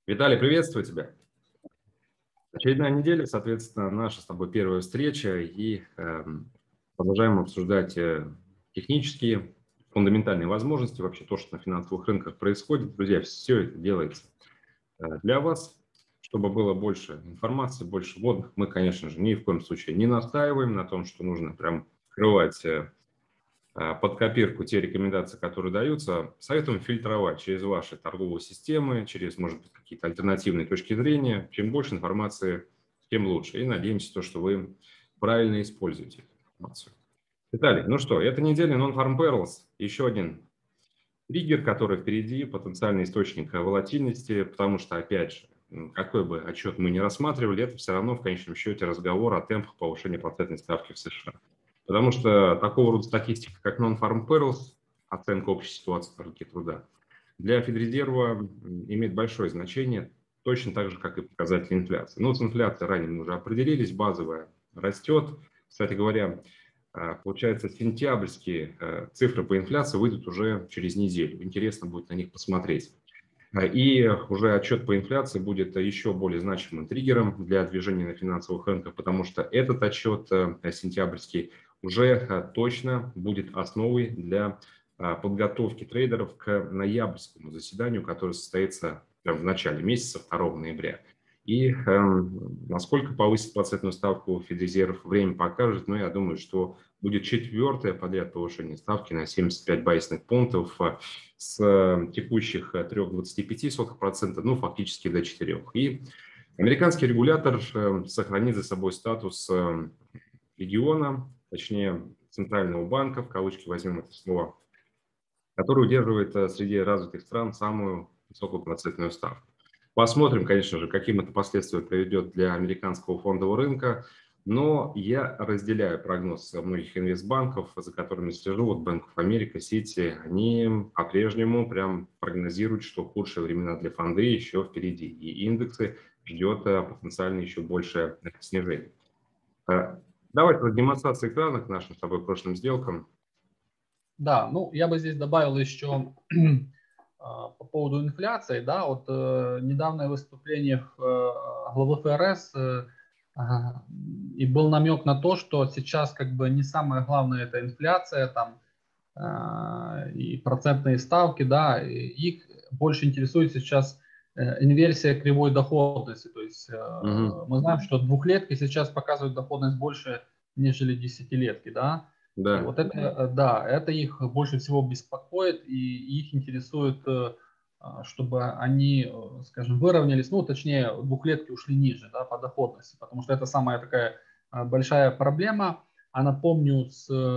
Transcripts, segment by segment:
Виталий, приветствую тебя. Очередная неделя, соответственно, наша с тобой первая встреча, и продолжаем обсуждать технические, фундаментальные возможности, вообще то, что на финансовых рынках происходит. Друзья, все это делается для вас, чтобы было больше информации, больше вводных. Мы, конечно же, ни в коем случае не настаиваем на том, что нужно прям скрывать под копирку те рекомендации, которые даются, советуем фильтровать через ваши торговые системы, через, может быть, какие-то альтернативные точки зрения. Чем больше информации, тем лучше. И надеемся, что вы правильно используете эту информацию. Виталий, ну что, эта неделя Non-Farm Perils, еще один триггер, который впереди, потенциальный источник волатильности, потому что, опять же, какой бы отчет мы ни рассматривали, это все равно в конечном счете разговор о темпах повышения процентной ставки в США. Потому что такого рода статистика, как Non-Farm Perils, оценка общей ситуации на рынке труда, для Федрезерва имеет большое значение, точно так же, как и показатели инфляции. Ну, с инфляцией ранее мы уже определились, базовая растет. Кстати говоря, получается, сентябрьские цифры по инфляции выйдут уже через неделю. Интересно будет на них посмотреть. И уже отчет по инфляции будет еще более значимым триггером для движения на финансовых рынках, потому что этот отчет сентябрьский уже точно будет основой для подготовки трейдеров к ноябрьскому заседанию, которое состоится в начале месяца, 2 ноября. И насколько повысит процентную ставку Федрезерв, время покажет, но я думаю, что будет четвертое подряд повышение ставки на 75 базисных пунктов с текущих 3,25%, ну, фактически до 4%. И американский регулятор сохранит за собой статус региона, точнее, центрального банка, в кавычки возьмем это слово, который удерживает среди развитых стран самую высокую процентную ставку. Посмотрим, конечно же, каким это последствия приведет для американского фондового рынка, но я разделяю прогноз многих инвестбанков, за которыми слежу, вот Bank of America, Citi, они по-прежнему прям прогнозируют, что худшие времена для фонда еще впереди, и индексы ждет потенциально еще большее снижение. Давайте по демонстрации экрана к нашим с тобой прошлым сделкам. Да, ну я бы здесь добавил еще по поводу инфляции, да, вот недавнее выступление главы ФРС и был намек на то, что сейчас как бы не самое главное это инфляция там и процентные ставки, да, и их больше интересует сейчас инверсия кривой доходности, то есть мы знаем, что двухлетки сейчас показывают доходность больше, нежели десятилетки, да. И Да. вот это, да, это их больше всего беспокоит, и их интересует, чтобы они, скажем, выровнялись, ну, точнее, двухлетки ушли ниже, да, по доходности, потому что это самая такая большая проблема. А напомню,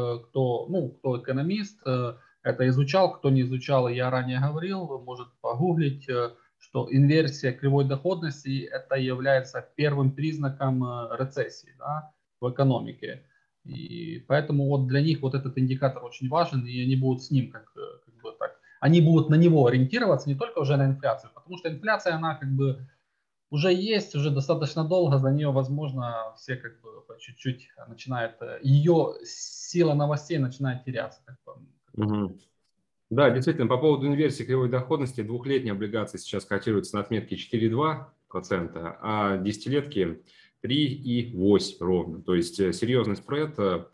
кто экономист, это изучал, кто не изучал, я ранее говорил, может погуглить, что инверсия кривой доходности это является первым признаком рецессии, да, в экономике. И поэтому вот для них вот этот индикатор очень важен, и они будут с ним как бы так, они будут на него ориентироваться, не только уже на инфляцию, потому что инфляция, она как бы уже есть, уже достаточно долго, за нее, возможно, все как бы по чуть-чуть начинают, ее сила новостей начинает теряться. Угу. Да, действительно, по поводу инверсии кривой доходности, двухлетние облигации сейчас котируются на отметке 4,2%, а десятилетки 3,8% ровно. То есть серьезный спред,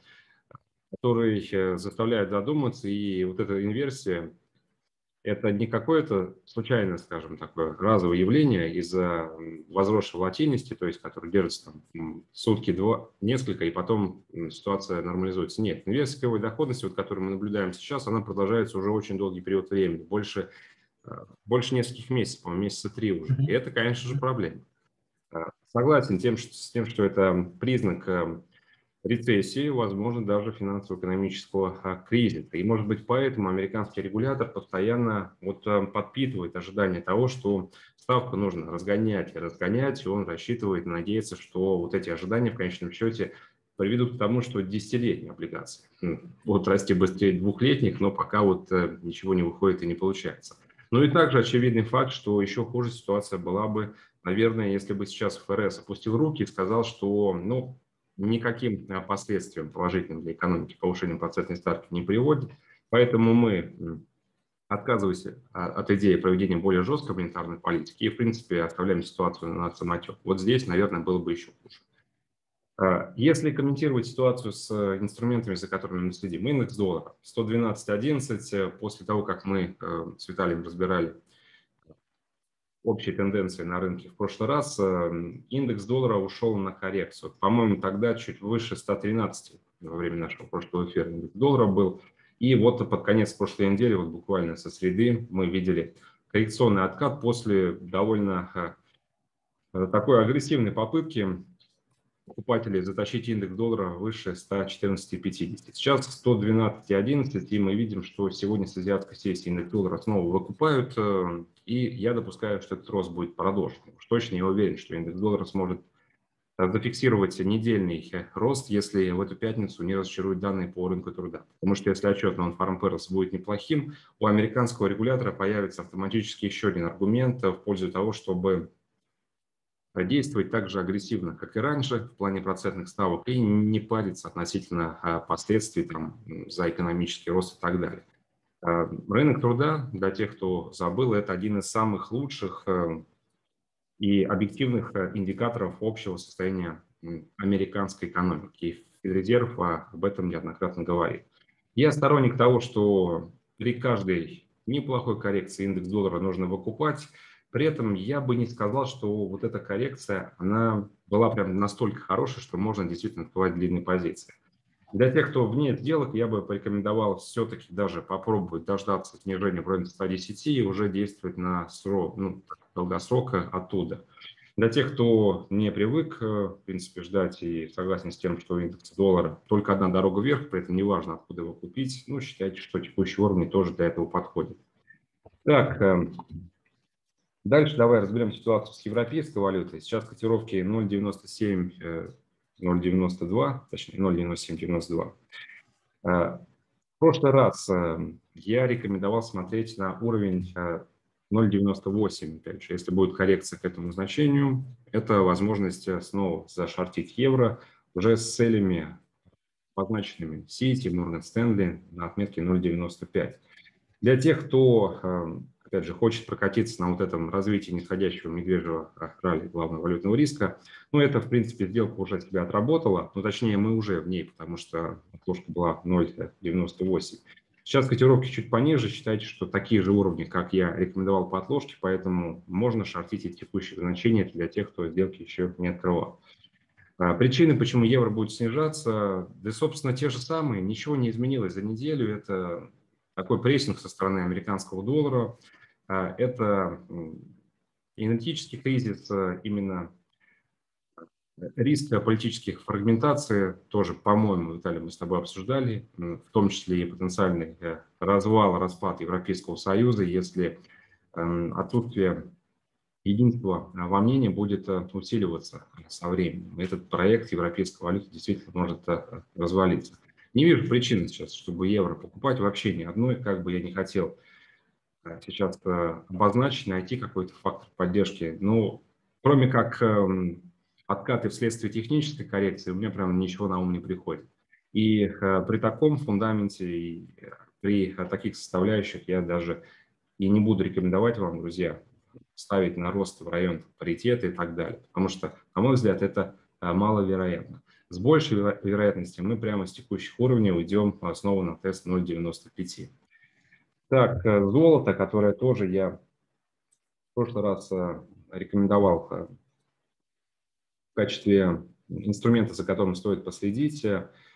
который заставляет задуматься, и вот эта инверсия, это не какое-то случайное, скажем, такое разовое явление из-за возросшей волатильности, то есть который держится там сутки, два, несколько, и потом ситуация нормализуется. Нет, инверсия кривой доходности, вот, которую мы наблюдаем сейчас, она продолжается уже очень долгий период времени, больше нескольких месяцев, по-моему, месяца 3 уже. И это, конечно же, проблема. Согласен с тем, что это признак рецессии, возможно, даже финансово-экономического кризиса. И, может быть, поэтому американский регулятор постоянно подпитывает ожидание того, что ставку нужно разгонять и разгонять, и он рассчитывает, надеется, что вот эти ожидания в конечном счете приведут к тому, что десятилетние облигации будут расти быстрее двухлетних, но пока ничего не выходит и не получается. Ну и также очевидный факт, что еще хуже ситуация была бы, наверное, если бы сейчас ФРС опустил руки и сказал, что никаким последствиям положительным для экономики повышение процентной ставки не приводит. Поэтому мы отказываюсь от идеи проведения более жесткой монетарной политики и, в принципе, оставляем ситуацию на самотек. Вот здесь, наверное, было бы еще хуже. Если комментировать ситуацию с инструментами, за которыми мы следим, индекс доллара 112.11, после того, как мы с Виталием разбирали общие тенденции на рынке в прошлый раз, индекс доллара ушел на коррекцию. По-моему, тогда чуть выше 113 во время нашего прошлого эфира индекс доллара был. И вот под конец прошлой недели, вот буквально со среды, мы видели коррекционный откат после довольно такой агрессивной попытки покупателей затащить индекс доллара выше 114,50. Сейчас 112,11, и мы видим, что сегодня с азиатской сессии индекс доллара снова выкупают, и я допускаю, что этот рост будет продолжен. Уж точно я уверен, что индекс доллара сможет зафиксировать недельный рост, если в эту пятницу не разочаруют данные по рынку труда. Потому что если отчет Non-Farm Payrolls будет неплохим, у американского регулятора появится автоматически еще один аргумент в пользу того, чтобы действовать так же агрессивно, как и раньше, в плане процентных ставок, и не париться относительно последствий за экономический рост и так далее. Рынок труда, для тех, кто забыл, это один из самых лучших и объективных индикаторов общего состояния американской экономики. И Федрезерв об этом неоднократно говорит. Я сторонник того, что при каждой неплохой коррекции индекс доллара нужно выкупать. При этом я бы не сказал, что вот эта коррекция, она была прям настолько хорошей, что можно действительно открывать длинные позиции. Для тех, кто вне сделок, я бы порекомендовал все-таки даже попробовать дождаться снижения в районе 110 и уже действовать на срок, долгосрок оттуда. Для тех, кто не привык, в принципе, ждать и согласен с тем, что индекс доллара только одна дорога вверх, при этом неважно, откуда его купить, считайте, что текущий уровень тоже для этого подходит. Так, дальше давай разберем ситуацию с европейской валютой. Сейчас котировки 0,97, 0,92, точнее 0,9792. В прошлый раз я рекомендовал смотреть на уровень 0,98. Опять же, если будет коррекция к этому значению, это возможность снова зашортить евро уже с целями, позначенными Citi, Morgan Stanley на отметке 0,95. Для тех, кто, опять же, хочет прокатиться на вот этом развитии нисходящего медвежьего ралли главного валютного риска, это, в принципе, сделка уже себя отработала, точнее, мы уже в ней, потому что отложка была 0,98. Сейчас котировки чуть пониже, считайте, что такие же уровни, как я рекомендовал по отложке, поэтому можно шортить эти текущие значения для тех, кто сделки еще не открывал. Причины, почему евро будет снижаться, да, собственно, те же самые, ничего не изменилось за неделю, это такой прессинг со стороны американского доллара, это энергетический кризис, именно риск политических фрагментаций, тоже, по-моему, Виталий, мы с тобой обсуждали, в том числе и потенциальный развал, распад Европейского Союза, если отсутствие единства во мнении будет усиливаться со временем. Этот проект европейской валюты действительно может развалиться. Не вижу причин сейчас, чтобы евро покупать вообще ни одной, как бы я не хотел сейчас обозначить, найти какой-то фактор поддержки. Кроме как откаты вследствие технической коррекции, у меня прям ничего на ум не приходит. И при таком фундаменте, и при таких составляющих я даже и не буду рекомендовать вам, друзья, ставить на рост в район паритета и так далее. Потому что, на мой взгляд, это маловероятно. С большей вероятностью мы прямо с текущих уровней уйдем снова на тест 0,95. Так, золото, которое тоже я в прошлый раз рекомендовал в качестве инструмента, за которым стоит последить,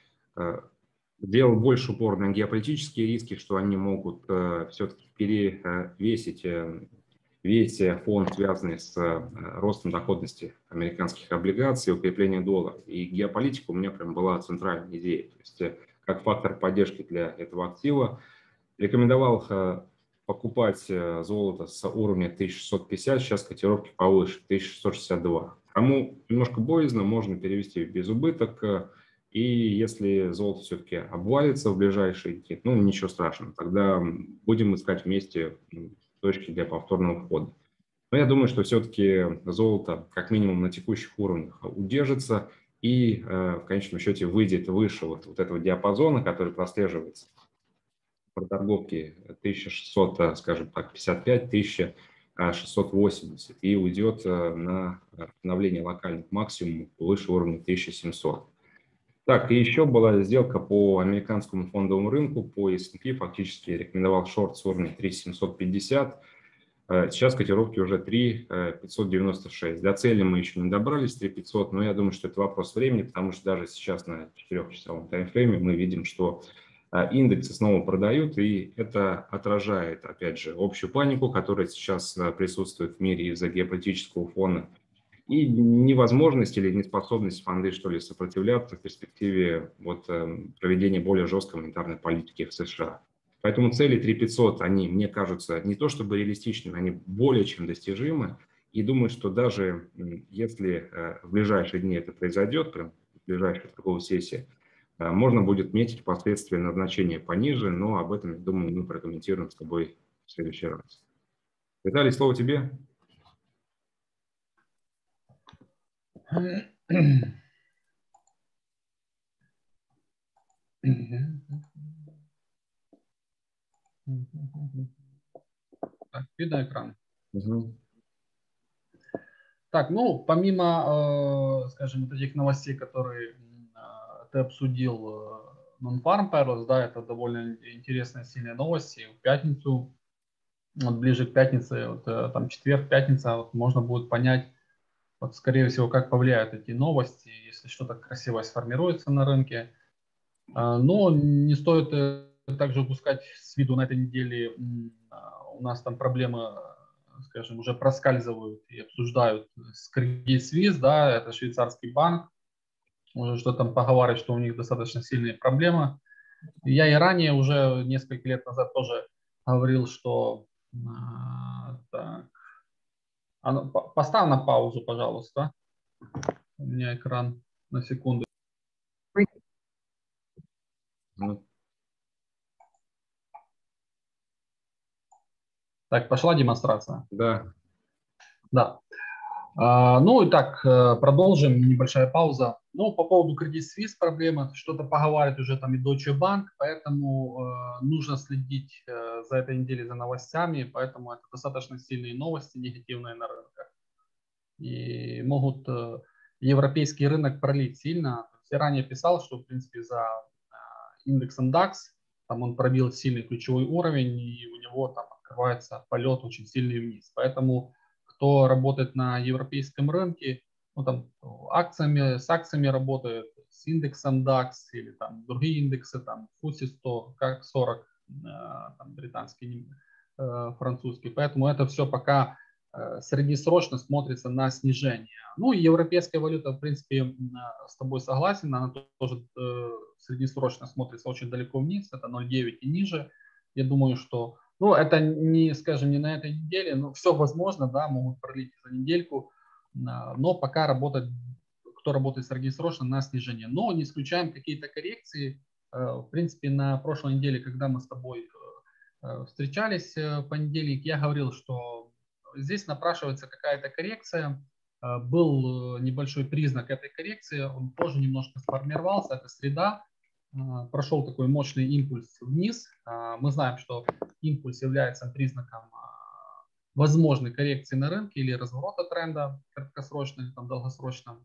делал больше упор на геополитические риски, что они могут все-таки перевесить весь фон, связанный с ростом доходности американских облигаций, укреплением доллара. И геополитика у меня прям была центральной идеей. То есть как фактор поддержки для этого актива рекомендовал покупать золото с уровня 1650, сейчас котировки повыше, 1662. Кому немножко боязно, можно перевести в безубыток. И если золото все-таки обвалится в ближайшие дни, ничего страшного, тогда будем искать вместе точки для повторного входа. Но я думаю, что все-таки золото как минимум на текущих уровнях удержится и в конечном счете выйдет выше вот этого диапазона, который прослеживается проторговки 1600, скажем так, 55, 1680 и уйдет на обновление локальных максимумов выше уровня 1700. Так, и еще была сделка по американскому фондовому рынку, по S&P, фактически рекомендовал шорт с уровня 3750. Сейчас котировки уже 3,596. До цели мы еще не добрались, 3,500, но я думаю, что это вопрос времени, потому что даже сейчас на 4-часовом таймфрейме мы видим, что индексы снова продают, и это отражает, опять же, общую панику, которая сейчас присутствует в мире из-за геополитического фона, и невозможность или неспособность фонды, что ли, сопротивляться в перспективе проведения более жесткой монетарной политики в США. Поэтому цели 3500, они, мне кажутся, не то чтобы реалистичными, они более чем достижимы. И думаю, что даже если в ближайшие дни это произойдет, прям в ближайшей торговой сессии, можно будет метить последствия назначения пониже, но об этом, я думаю, мы прокомментируем с тобой в следующий раз. Виталий, слово тебе. Так, видно экран? Угу. Так, ну, помимо, скажем, вот этих новостей, которые ты обсудил, Non-Farm Payrolls, да, это довольно интересные, сильные новости. В пятницу, вот ближе к пятнице, вот, там четверг, пятница, вот, можно будет понять, вот, скорее всего, как повлияют эти новости, если что-то красивое сформируется на рынке. Но не стоит также упускать с виду на этой неделе, у нас там проблемы, скажем, уже проскальзывают и обсуждают с Credit Suisse, да, это швейцарский банк, уже что там поговаривать, что у них достаточно сильные проблемы. Я и ранее, уже несколько лет назад тоже говорил, что так, поставь на паузу, пожалуйста, у меня экран на секунду. Так, пошла демонстрация? Да. Да. Ну и так, продолжим, небольшая пауза. Ну, по поводу Credit Suisse проблемы, что-то поговаривает уже там и Deutsche Bank, поэтому нужно следить за этой неделей за новостями, поэтому это достаточно сильные новости, негативные на рынках. И могут европейский рынок пролить сильно. Я ранее писал, что, в принципе, за индексом DAX, там он пробил сильный ключевой уровень, и у него там открывается полет очень сильный вниз. Поэтому кто работает на европейском рынке, ну, там, с акциями работает, с индексом DAX или там другие индексы, там FTSE 100, как 40, там, британский, французский. Поэтому это все пока среднесрочно смотрится на снижение. Ну, европейская валюта, в принципе, с тобой согласен, она тоже среднесрочно смотрится очень далеко вниз, это 0,9 и ниже. Я думаю, что, ну, это не, скажем, не на этой неделе, но все возможно, да, могут пролить за недельку, но пока работать, кто работает среднесрочно, на снижение. Но не исключаем какие-то коррекции. В принципе, на прошлой неделе, когда мы с тобой встречались в понедельник, я говорил, что здесь напрашивается какая-то коррекция. Был небольшой признак этой коррекции, он тоже немножко сформировался, это среда. Прошел такой мощный импульс вниз. Мы знаем, что импульс является признаком возможной коррекции на рынке или разворота тренда краткосрочно или там, долгосрочно.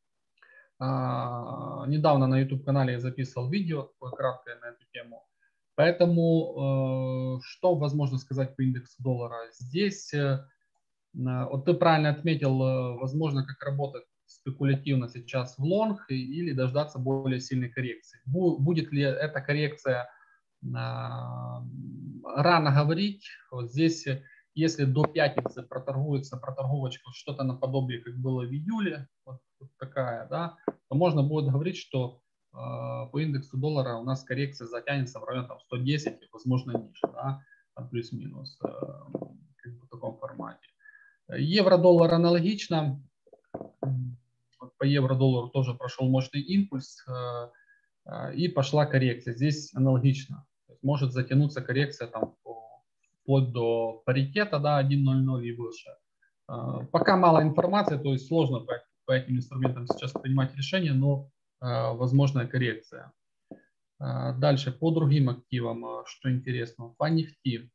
Недавно на YouTube-канале я записывал видео такое краткое на эту тему. Поэтому что возможно сказать по индексу доллара? Здесь, вот ты правильно отметил, возможно, как работать спекулятивно сейчас в лонг или дождаться более сильной коррекции. Будет ли эта коррекция, рано говорить. Вот здесь, если до пятницы проторгуется проторговочка, что-то наподобие, как было в июле, вот такая, да, то можно будет говорить, что по индексу доллара у нас коррекция затянется в районе там, 110, возможно, ниже, да, плюс-минус, как бы в таком формате. Евро-доллар аналогично. По евро-доллару тоже прошел мощный импульс и пошла коррекция. Здесь аналогично. Может затянуться коррекция там вплоть до паритета, да, 1.00 и выше. Пока мало информации, то есть сложно по этим инструментам сейчас принимать решения, но возможная коррекция. Дальше по другим активам, что интересно, по нефти.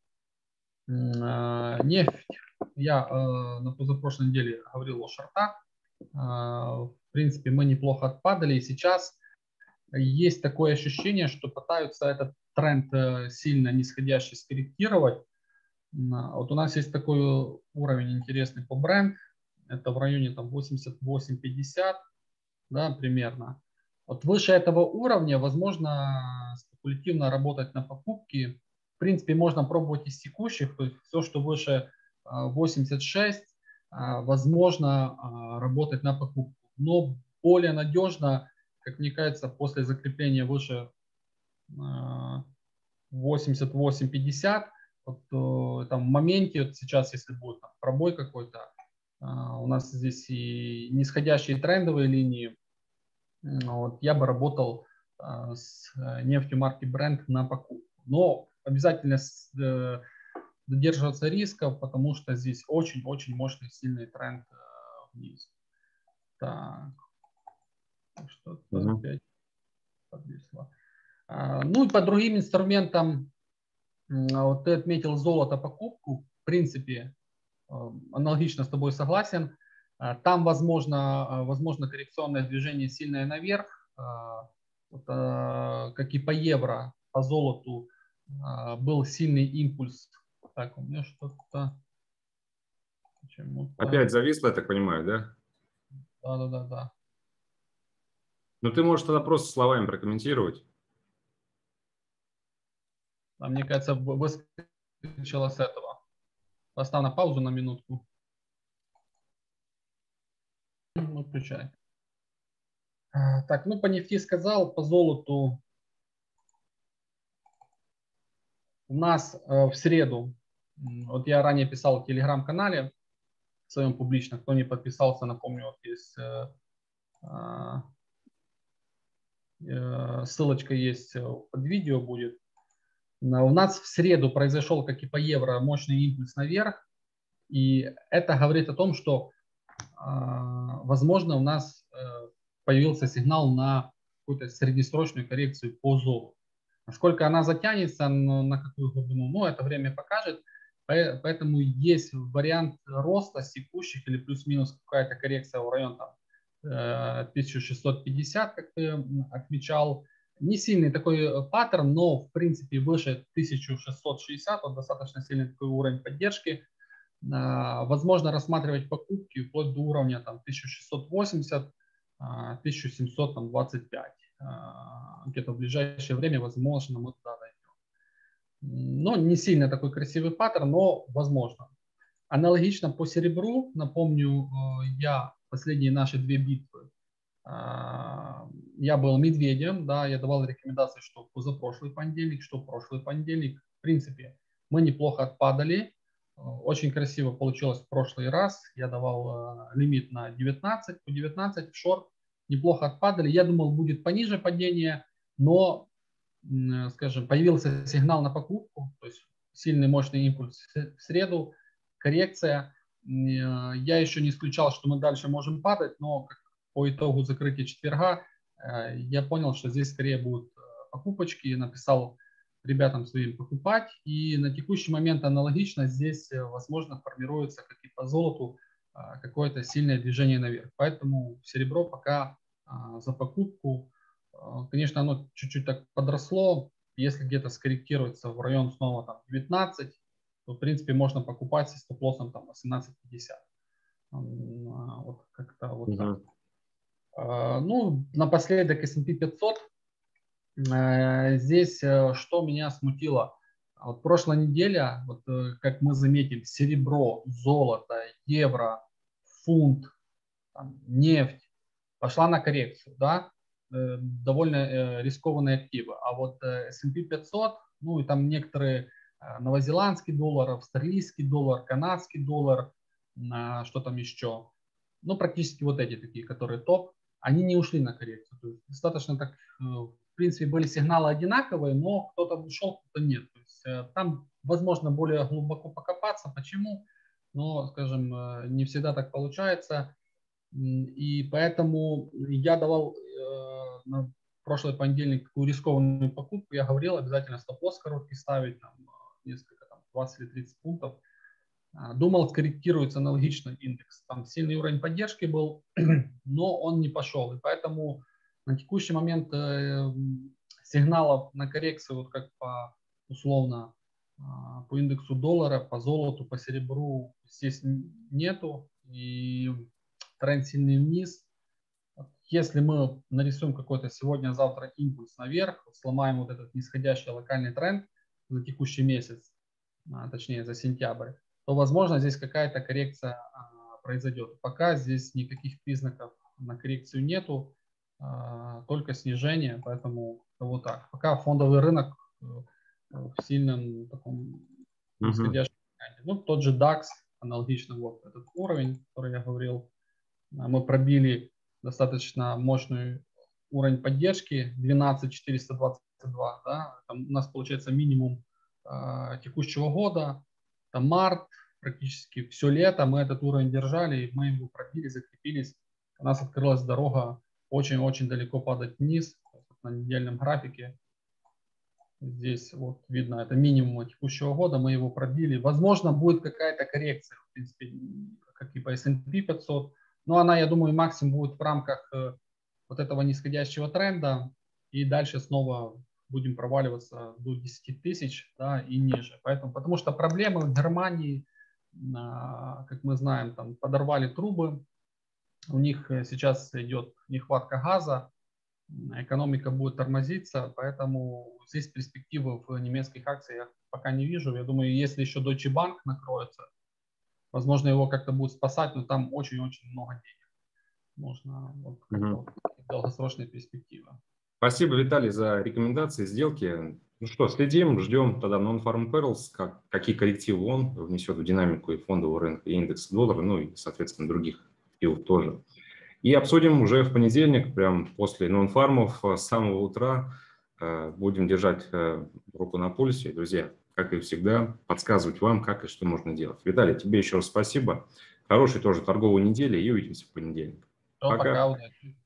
Нефть, я на позапрошлой неделе говорил о шортах. В принципе, мы неплохо отпадали, и сейчас есть такое ощущение, что пытаются этот тренд сильно нисходящий скорректировать. Вот у нас есть такой уровень интересный по бренд, это в районе там 88-50, да, примерно. Вот выше этого уровня возможно спекулятивно работать на покупки. В принципе, можно пробовать из текущих, то есть все, что выше 86, возможно работать на покупку. Но более надежно, как мне кажется, после закрепления выше 88-50, вот, там в моменте, вот сейчас, если будет там, пробой какой-то, у нас здесь и нисходящие трендовые линии, вот, я бы работал с нефтью марки Brent на покупку. Но обязательно додерживаться риска, потому что здесь очень-очень мощный, сильный тренд вниз. Так, что-то опять подвисло. Ну и по другим инструментам, вот ты отметил золото покупку, в принципе, аналогично с тобой согласен. Там возможно коррекционное движение сильное наверх, как и по евро, по золоту был сильный импульс. Так, у меня что-то почему-то... Опять зависло, я так понимаю, да? Да. Ну, ты можешь тогда просто словами прокомментировать. Мне кажется, выскочила с этого. Поставь на паузу на минутку. Выключай. Так, ну по нефти сказал, по золоту у нас в среду, вот я ранее писал в телеграм-канале в своем публичном, кто не подписался, напомню, вот есть ссылочка есть под видео будет. У нас в среду произошел, как и по евро, мощный импульс наверх, и это говорит о том, что возможно у нас появился сигнал на какую-то среднесрочную коррекцию по золоту. Насколько она затянется, на какую глубину, ну, это время покажет. Поэтому есть вариант роста с текущих или плюс-минус какая-то коррекция в район там, 1650, как ты отмечал. Не сильный такой паттерн, но в принципе выше 1660, вот достаточно сильный такой уровень поддержки. Возможно рассматривать покупки вплоть до уровня там, 1680, 1725. Где-то в ближайшее время, возможно, мы туда дойдем. Но не сильно такой красивый паттерн, но возможно. Аналогично по серебру, напомню, я последние наши две битвы, я был медведем, да, я давал рекомендации, что позапрошлый понедельник, что прошлый понедельник. В принципе, мы неплохо отпадали. Очень красиво получилось в прошлый раз. Я давал лимит на 19, по 19 в шорт. Неплохо отпадали. Я думал, будет пониже падение, но, скажем, появился сигнал на покупку, то есть сильный мощный импульс в среду, коррекция. Я еще не исключал, что мы дальше можем падать, но по итогу закрытия четверга я понял, что здесь скорее будут покупочки. Написал ребятам своим покупать. И на текущий момент аналогично здесь, возможно, формируется, как и по золоту, какое-то сильное движение наверх. Поэтому серебро пока за покупку. Конечно, оно чуть-чуть так подросло. Если где-то скорректируется в район снова там 19, то, в принципе, можно покупать со стоп-лоссом там 18.50. Вот как-то вот так. Ну, напоследок S&P 500. Здесь что меня смутило? Вот прошлая неделя, вот, как мы заметим, серебро, золото, евро, фунт, там, нефть пошла на коррекцию, да, довольно рискованные активы. А вот S&P 500, ну и там некоторые новозеландский доллар, австралийский доллар, канадский доллар, что там еще, ну практически вот эти такие, которые топ, они не ушли на коррекцию. То есть достаточно так, в принципе, были сигналы одинаковые, но кто-то ушел, кто-то нет. То есть там, возможно, более глубоко покопаться. Почему? Но, скажем, не всегда так получается. И поэтому я давал на прошлый понедельник такую рискованную покупку, я говорил, обязательно стоп-лосс короткий ставить, там, несколько, там, 20 или 30 пунктов. Думал, скорректируется аналогично индекс. Там сильный уровень поддержки был, но он не пошел. И поэтому на текущий момент сигналов на коррекцию, вот как по условно по индексу доллара, по золоту, по серебру здесь нету. И тренд сильный вниз. Если мы нарисуем какой-то сегодня-завтра импульс наверх, сломаем вот этот нисходящий локальный тренд за текущий месяц, точнее за сентябрь, то, возможно, здесь какая-то коррекция произойдет. Пока здесь никаких признаков на коррекцию нету, только снижение, поэтому вот так. Пока фондовый рынок в сильном таком нисходящем тренде. Ну, тот же DAX, аналогично вот этот уровень, который я говорил, мы пробили достаточно мощный уровень поддержки 12422, да, там у нас получается минимум текущего года, там март, практически все лето мы этот уровень держали, мы его пробили, закрепились, у нас открылась дорога очень-очень далеко падать вниз на недельном графике. Здесь вот видно, это минимум текущего года, мы его пробили. Возможно, будет какая-то коррекция, в принципе, как и по S&P 500, но она, я думаю, максимум будет в рамках вот этого нисходящего тренда, и дальше снова будем проваливаться до 10 тысяч, да, и ниже. Поэтому, потому что проблемы в Германии, как мы знаем, там подорвали трубы, у них сейчас идет нехватка газа, экономика будет тормозиться, поэтому здесь перспективы в немецких акциях пока не вижу. Я думаю, если еще Deutsche Bank накроется, возможно, его как-то будут спасать, но там очень-очень много денег. Можно вот долгосрочные перспективы. Спасибо, Виталий, за рекомендации, сделки. Ну что, следим, ждем тогда Non-Farm Perils, какие коррективы он внесет в динамику и фондового рынка, и индекс доллара, ну и, соответственно, других активов тоже. И обсудим уже в понедельник, прям после нон-фармов, с самого утра. Будем держать руку на пульсе, друзья, как и всегда, подсказывать вам, как и что можно делать. Виталий, тебе еще раз спасибо. Хорошей тоже торговой недели и увидимся в понедельник. Пока, удачи.